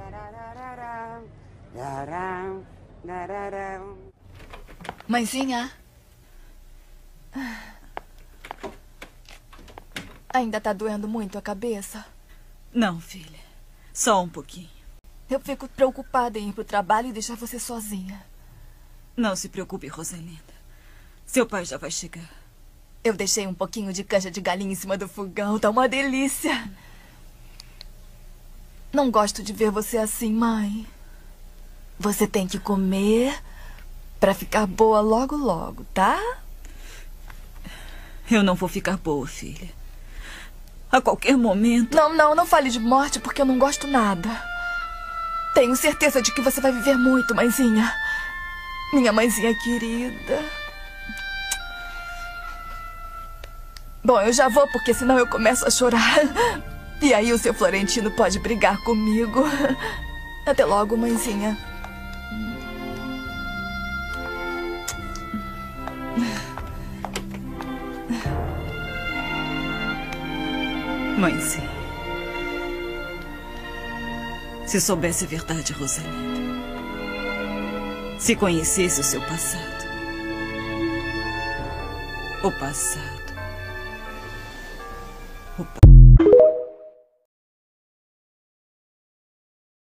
Mãezinha? Ainda tá doendo muito a cabeça? Não, filha. Só um pouquinho. Eu fico preocupada em ir pro trabalho e deixar você sozinha. Não se preocupe, Rosalinda. Seu pai já vai chegar. Eu deixei um pouquinho de canja de galinha em cima do fogão. Tá uma delícia. Não gosto de ver você assim, mãe. Você tem que comer pra ficar boa logo, logo, tá? Eu não vou ficar boa, filha. A qualquer momento... Não fale de morte porque eu não gosto nada. Tenho certeza de que você vai viver muito, mãezinha. Minha mãezinha querida. Bom, eu já vou porque senão eu começo a chorar. E aí o seu Florentino pode brigar comigo. Até logo, mãezinha. Mãezinha. Se soubesse a verdade, Rosalinda. Se conhecesse o seu passado. O passado